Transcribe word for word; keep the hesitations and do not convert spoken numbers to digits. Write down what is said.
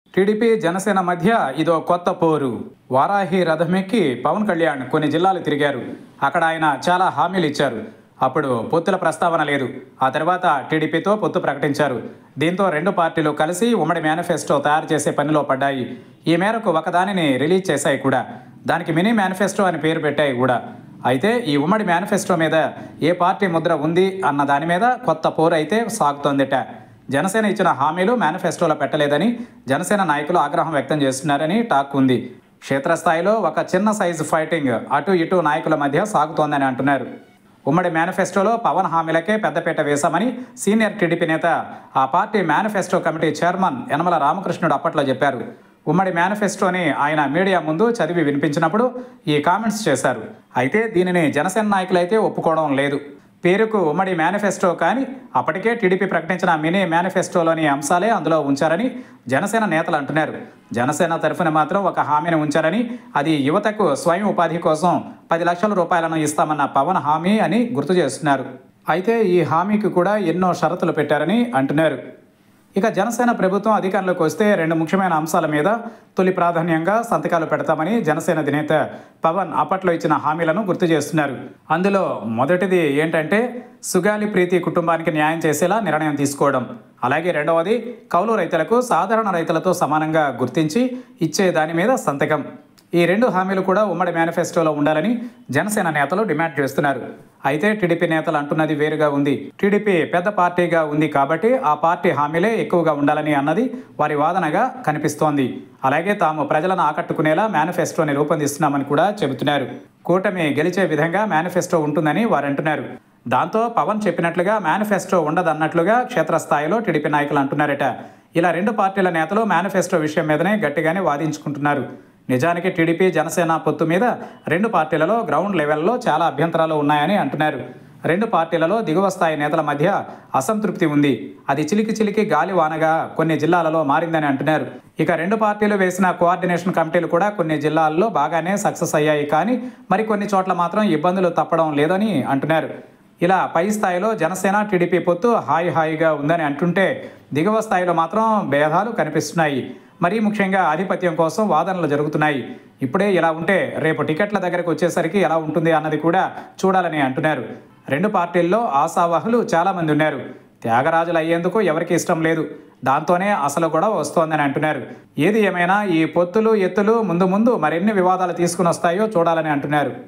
TDP Janasena మధ్య ఇదో కొత్త పోరు. వారాహి రథమెక్కి పవన్ కళ్యాణ్ కొన్ని జిల్లాలు తిరిగారు. అక్కడ ఆయన చాలా హామీలు ఇచ్చారు. అప్పుడు పొత్తుల ప్రస్తావన లేదు. ఆ తర్వాత టీడీపీతో పొత్తు ప్రకటించారు. దీంతో రెండు పార్టీలు కలిసి ఉమ్మడి మేనిఫెస్టో తయారు చేసే పనిలో పడ్డాయి. ఈ మేరకు ఒకదానిని రిలీజ్ చేశాయి కూడా. దానికి మినీ మేనిఫెస్టో అని పేరు పెట్టాయి కూడా. అయితే ఈ ఉమ్మడి మేనిఫెస్టో మీద ఏ పార్టీ ముద్ర ఉంది అన్న దాని మీద కొత్త పోరు అయితే సాగుతోందిట. జనసేన ఇచ్చిన హామీలు మేనిఫెస్టోలో పెట్టలేదని జనసేన నాయకులు ఆగ్రహం వ్యక్తం చేస్తున్నారని టాక్ ఉంది. క్షేత్రస్థాయిలో ఒక చిన్న సైజు ఫైటింగ్ అటు ఇటు నాయకుల మధ్య సాగుతోందని అంటున్నారు. ఉమ్మడి మేనిఫెస్టోలో పవన్ హామీలకే పెద్దపీట వేశామని సీనియర్ టీడీపీ నేత, ఆ party manifesto committee chairman Yanamala Ramakrishnudu అప్పట్లో చెప్పారు. ఉమ్మడి మేనిఫెస్టోని ఆయన మీడియా ముందు చదివి వినిపించినప్పుడు ఈ కామెంట్స్ చేశారు. అయితే దీనిని జనసేన నాయకులైతే ఒప్పుకోవడం లేదు. పేరుకు ఉమ్మడి మేనిఫెస్టో కానీ అప్పటికే టీడీపీ ప్రకటించిన మినీ మేనిఫెస్టోలోని అంశాలే అందులో ఉంచారని జనసేన నేతలు అంటున్నారు. జనసేన తరఫున మాత్రం ఒక హామీని ఉంచారని, అది యువతకు స్వయం ఉపాధి కోసం పది లక్షల రూపాయలను ఇస్తామన్న పవన్ హామీ అని గుర్తు చేస్తున్నారు. అయితే ఈ హామీకి కూడా ఎన్నో షరతులు పెట్టారని అంటున్నారు. ఇక జనసేన ప్రభుత్వం అధికారంలోకి వస్తే రెండు ముఖ్యమైన అంశాల మీద తొలి ప్రాధాన్యంగా సంతకాలు పెడతామని జనసేన అధినేత పవన్ అప్పట్లో ఇచ్చిన హామీలను గుర్తు చేస్తున్నారు. అందులో మొదటిది ఏంటంటే సుగాలి ప్రీతి కుటుంబానికి న్యాయం చేసేలా నిర్ణయం తీసుకోవడం. అలాగే రెండవది కౌలు రైతులకు సాధారణ రైతులతో సమానంగా గుర్తించి ఇచ్చే దాని మీద సంతకం. ఈ రెండు హామీలు కూడా ఉమ్మడి మేనిఫెస్టోలో ఉండాలని జనసేన నేతలు డిమాండ్ చేస్తున్నారు. అయితే టీడీపీ నేతలు అంటున్నది వేరుగా ఉంది. టీడీపీ పెద్ద పార్టీగా ఉంది కాబట్టి ఆ పార్టీ హామీలే ఎక్కువగా ఉండాలని అన్నది వారి వాదనగా కనిపిస్తోంది. అలాగే తాము ప్రజలను ఆకట్టుకునేలా మేనిఫెస్టోని రూపొందిస్తున్నామని కూడా చెబుతున్నారు. కూటమి గెలిచే విధంగా మేనిఫెస్టో ఉంటుందని వారు అంటున్నారు. దాంతో పవన్ చెప్పినట్లుగా మేనిఫెస్టో ఉండదన్నట్లుగా క్షేత్రస్థాయిలో టీడీపీ నాయకులు అంటున్నారట. ఇలా రెండు పార్టీల నేతలు మేనిఫెస్టో విషయం మీదనే గట్టిగానే వాదించుకుంటున్నారు. నిజానికి టీడీపీ జనసేన పొత్తు మీద రెండు పార్టీలలో గ్రౌండ్ లెవెల్లో చాలా అభ్యంతరాలు ఉన్నాయని అంటున్నారు. రెండు పార్టీలలో దిగువ స్థాయి నేతల మధ్య అసంతృప్తి ఉంది. అది చిలికి చిలికి గాలి వానగా కొన్ని జిల్లాలలో మారిందని అంటున్నారు. ఇక రెండు పార్టీలు వేసిన కోఆర్డినేషన్ కమిటీలు కూడా కొన్ని జిల్లాల్లో బాగానే సక్సెస్ అయ్యాయి, కానీ మరికొన్ని చోట్ల మాత్రం ఇబ్బందులు తప్పడం లేదని అంటున్నారు. ఇలా పై స్థాయిలో జనసేన టీడీపీ పొత్తు హాయి హాయిగా ఉందని అంటుంటే, దిగువ స్థాయిలో మాత్రం భేదాలు కనిపిస్తున్నాయి. మరీ ముఖ్యంగా ఆధిపత్యం కోసం వాదనలు జరుగుతున్నాయి. ఇప్పుడే ఇలా ఉంటే రేపు టికెట్ల దగ్గరకు వచ్చేసరికి ఎలా ఉంటుంది అన్నది కూడా చూడాలని అంటున్నారు. రెండు పార్టీల్లో ఆశావాహులు చాలామంది ఉన్నారు. త్యాగరాజులు అయ్యేందుకు ఎవరికి ఇష్టం లేదు. దాంతోనే అసలు గొడవ వస్తోందని అంటున్నారు. ఏది ఏమైనా ఈ పొత్తులు ఎత్తులు ముందు ముందు మరిన్ని వివాదాలు తీసుకుని వస్తాయో చూడాలని అంటున్నారు.